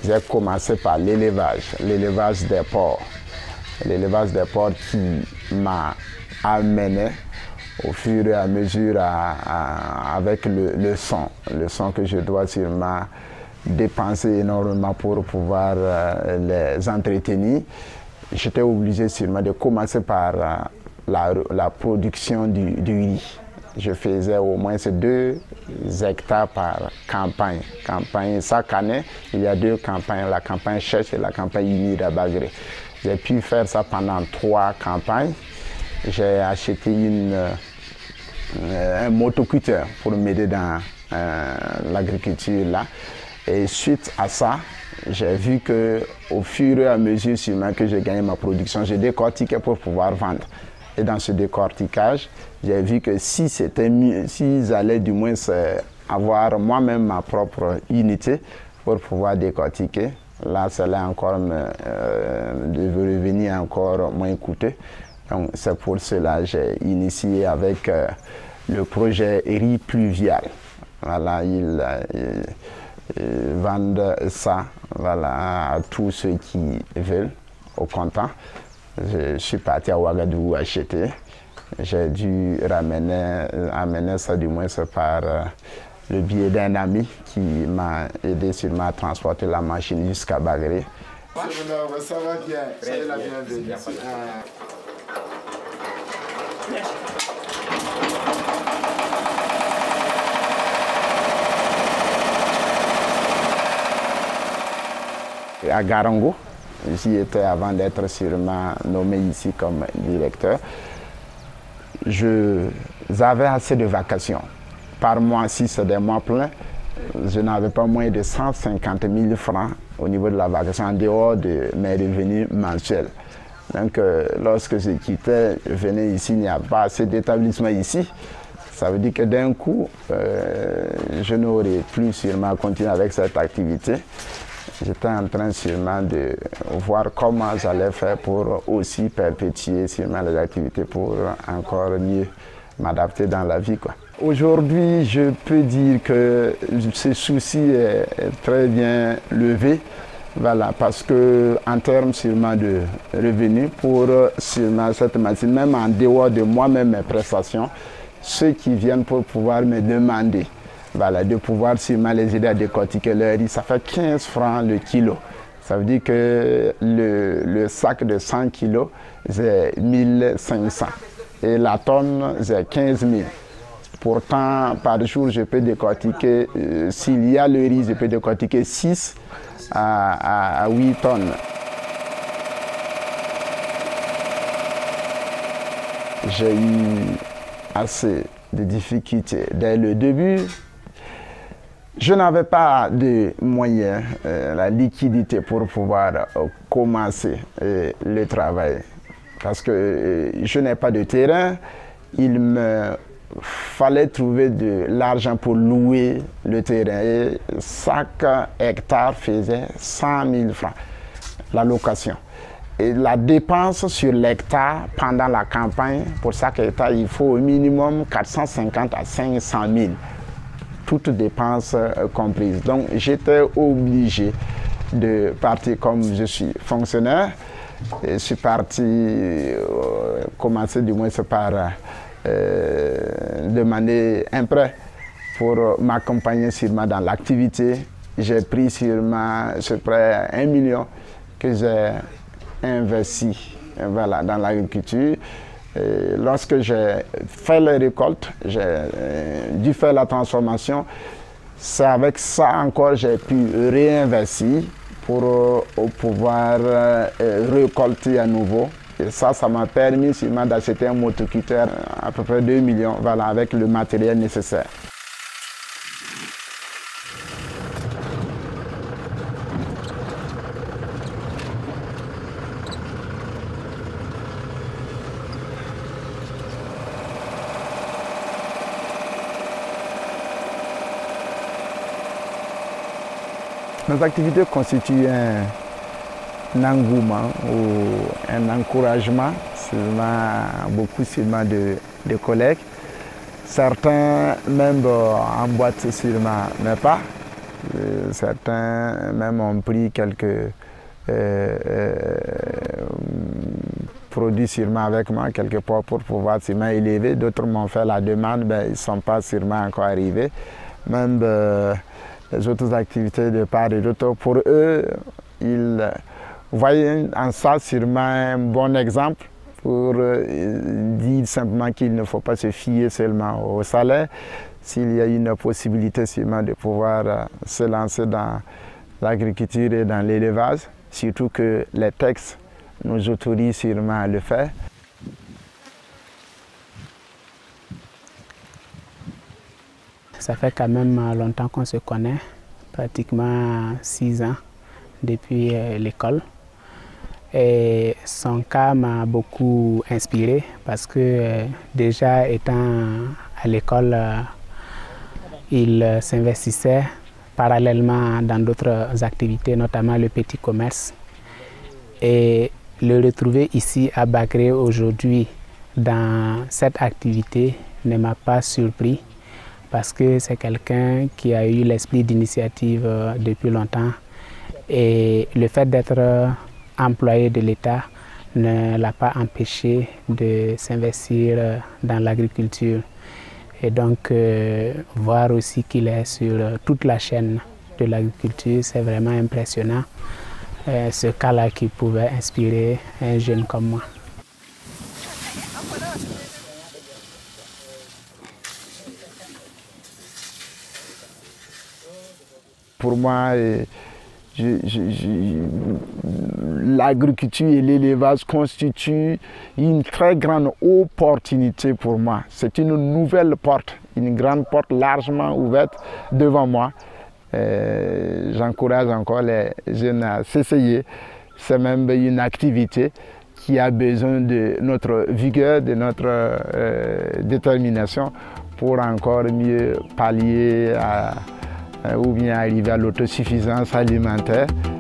J'ai commencé par l'élevage des porcs. L'élevage des porcs qui m'a amené au fur et à mesure avec le son que je dois sûrement dépenser énormément pour pouvoir les entretenir. J'étais obligé sûrement de commencer par la production du riz. Je faisais au moins 2 hectares par campagne. Chaque année, il y a 2 campagnes, la campagne sèche et la campagne humide à Bagré. J'ai pu faire ça pendant 3 campagnes. J'ai acheté un motoculteur pour m'aider dans l'agriculture là. Et suite à ça, j'ai vu qu'au fur et à mesure sûrement que j'ai gagné ma production, j'ai décortiqué pour pouvoir vendre. Et dans ce décortiquage, j'ai vu que s'ils allaient du moins avoir moi-même ma propre unité pour pouvoir décortiquer, là, ça allait encore de revenir encore moins coûteux. Donc, c'est pour cela que j'ai initié avec le projet riz pluvial. Voilà, ils vendent ça, voilà, à tous ceux qui veulent, au comptant. Je suis parti à Ouagadougou acheter. J'ai dû amener ça du moins par le biais d'un ami qui m'a aidé sûrement à transporter la machine jusqu'à Bagré. Ça va bien, soyez la bienvenue. À Garango, j'y étais avant d'être sûrement nommé ici comme directeur. J'avais assez de vacations. Par mois, si c'est des mois pleins, je n'avais pas moins de 150 000 francs au niveau de la vacation en dehors de mes revenus mensuels. Donc, lorsque je quittais, je venais ici, il n'y a pas assez d'établissements ici. Ça veut dire que d'un coup, je n'aurais plus sûrement continué avec cette activité. J'étais en train sûrement de voir comment j'allais faire pour aussi perpétuer sûrement les activités pour encore mieux m'adapter dans la vie, quoi. Aujourd'hui, je peux dire que ce souci est très bien levé. Voilà, parce que en termes sûrement de revenus pour sûrement cette machine, même en dehors de moi-même mes prestations, ceux qui viennent pour pouvoir me demander, voilà, de pouvoir sûrement les aider à décortiquer leur riz, ça fait 15 francs le kilo. Ça veut dire que le sac de 100 kilos, c'est 1500 et la tonne, c'est 15 000. Pourtant, par jour, je peux décortiquer, s'il y a le riz, je peux décortiquer 6 à 8 tonnes. J'ai eu assez de difficultés dès le début. Je n'avais pas de moyens, la liquidité pour pouvoir commencer le travail. Parce que je n'ai pas de terrain, il me fallait trouver de l'argent pour louer le terrain. Et chaque hectare faisait 100 000 francs, la location. Et la dépense sur l'hectare pendant la campagne, pour chaque hectare, il faut au minimum 450 à 500 000. Toutes dépenses comprises. Donc j'étais obligé de partir comme je suis fonctionnaire. Et je suis parti commencer du moins par demander un prêt pour m'accompagner sûrement dans l'activité. J'ai pris sûrement ce prêt 1 million que j'ai investi, voilà, dans l'agriculture. Lorsque j'ai fait les récoltes, j'ai dû faire la transformation. C'est avec ça encore j'ai pu réinvestir pour pouvoir récolter à nouveau. Et ça m'a permis sûrement d'acheter un motoculteur à peu près 2 millions, voilà, avec le matériel nécessaire. Nos activités constituent un engouement ou un encouragement, beaucoup de collègues. Certains même emboîtent sûrement mes pas. Certains même ont pris quelques produits sûrement avec moi quelque part pour pouvoir sûrement élever. D'autres m'ont fait la demande, mais ils ne sont pas sûrement encore arrivés. Même les autres activités de part et d'autre, pour eux, ils voyaient en ça sûrement un bon exemple pour dire simplement qu'il ne faut pas se fier seulement au salaire. S'il y a une possibilité sûrement de pouvoir se lancer dans l'agriculture et dans l'élevage, surtout que les textes nous autorisent sûrement à le faire. Ça fait quand même longtemps qu'on se connaît, pratiquement 6 ans depuis l'école. Et son cas m'a beaucoup inspiré parce que déjà étant à l'école, il s'investissait parallèlement dans d'autres activités, notamment le petit commerce. Et le retrouver ici à Bagré aujourd'hui dans cette activité ne m'a pas surpris parce que c'est quelqu'un qui a eu l'esprit d'initiative depuis longtemps et le fait d'être employé de l'État ne l'a pas empêché de s'investir dans l'agriculture. Et donc, voir aussi qu'il est sur toute la chaîne de l'agriculture, c'est vraiment impressionnant. Ce cas-là qui pouvait inspirer un jeune comme moi. Pour moi, l'agriculture et l'élevage constituent une très grande opportunité pour moi. C'est une nouvelle porte, une grande porte largement ouverte devant moi. J'encourage encore les jeunes à s'essayer. C'est même une activité qui a besoin de notre vigueur, de notre détermination pour encore mieux pallier ou bien arriver à l'autosuffisance alimentaire.